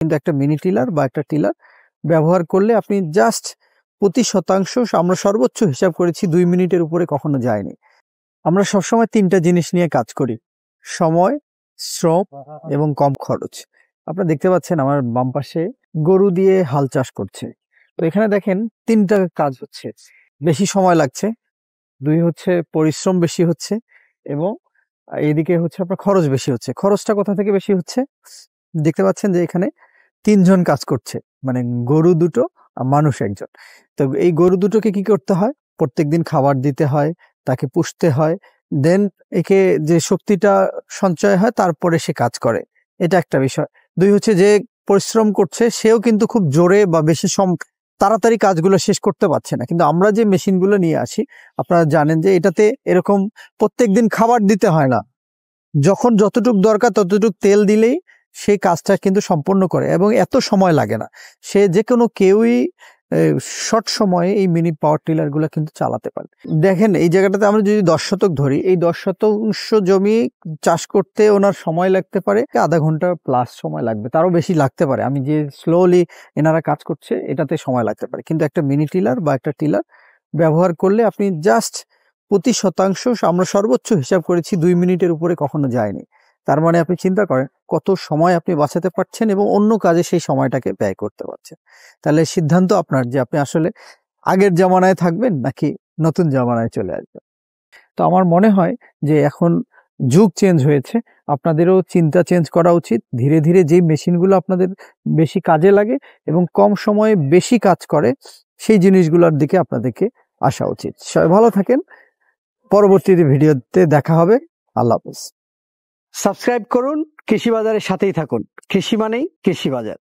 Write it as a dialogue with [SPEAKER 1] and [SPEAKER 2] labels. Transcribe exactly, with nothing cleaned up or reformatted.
[SPEAKER 1] কিন্তু একটা mini tiller বা একটা টিলার ব্যবহার করলে আপনি জাস্ট প্রতি শতাংশ আমরা সর্বোচ্চ হিসাব করেছি দুই মিনিটের উপরে কখনো যায়নি। আমরা সবসময় তিনটা জিনিস নিয়ে কাজ করি: সময়, শ্রম এবং কম খরচ। আপনারা দেখতে পাচ্ছেন আমার বাম পাশে গরু দিয়ে হাল চাষ করছে। তো এখানে দেখেন তিনটা কাজ হচ্ছে, বেশি সময় লাগছে, দুই হচ্ছে পরিশ্রম বেশি হচ্ছে, এবং এদিকে হচ্ছে আপনার খরচ বেশি হচ্ছে। খরচটা কোথা থেকে বেশি হচ্ছে? দেখতে পাচ্ছেন যে এখানে তিনজন কাজ করছে, মানে গরু দুটো আর মানুষ একজন। তো এই গরু দুটোকে কি করতে হয়? প্রত্যেকদিন খাবার দিতে হয়, তাকে পুষতে হয়, দেন একে যে শক্তিটা সঞ্চয় হয় তারপরে সে কাজ করে, এটা একটা বিষয়। দুই হচ্ছে যে পরিশ্রম করছে সেও কিন্তু খুব জোরে বা বেশি সম তাড়াতাড়ি কাজগুলো শেষ করতে পারছে না। কিন্তু আমরা যে মেশিনগুলো নিয়ে আসি, আপনারা জানেন যে এটাতে এরকম প্রত্যেকদিন খাবার দিতে হয় না, যখন যতটুক দরকার ততটুক তেল দিলেই সেই কাজটা কিন্তু সম্পন্ন করে এবং এত সময় লাগে না। সে যে কোনো কেউই শর্ট সময়ে এই মিনি পাওয়ার টিলার গুলা কিন্তু চালাতে পারে। দেখেন এই জায়গাটাতে আমরা যদি দশ শতক ধরি, এই দশ শতাংশ জমি চাষ করতে ওনার সময় লাগতে পারে আধা ঘন্টা প্লাস সময় লাগবে, তারও বেশি লাগতে পারে। আমি যে স্লোলি এনারা কাজ করছে এটাতে সময় লাগতে পারে, কিন্তু একটা মিনি টিলার বা একটা টিলার ব্যবহার করলে আপনি জাস্ট প্রতি শতাংশ আমরা সর্বোচ্চ হিসাব করেছি দুই মিনিটের উপরে কখনো যায়নি। তার মানে আপনি চিন্তা করেন কত সময় আপনি বাঁচাতে পারছেন এবং অন্য কাজে সেই সময়টাকে ব্যয় করতে পারছেন। তাহলে সিদ্ধান্ত আপনার যে আপনি আসলে আগের জামানায় থাকবেন নাকি নতুন জামানায় চলে আসবেন। তো আমার মনে হয় যে এখন যুগ চেঞ্জ হয়েছে, আপনাদেরও চিন্তা চেঞ্জ করা উচিত। ধীরে ধীরে যে মেশিনগুলো আপনাদের বেশি কাজে লাগে এবং কম সময়ে বেশি কাজ করে সেই জিনিসগুলোর দিকে আপনাদেরকে আসা উচিত। সবাই ভালো থাকেন, পরবর্তী ভিডিওতে দেখা হবে। আল্লাহ হাফেজ। সাবস্ক্রাইব করুন, কৃষি বাজারের সাথেই থাকুন। কৃষি মানেই কৃষি বাজার।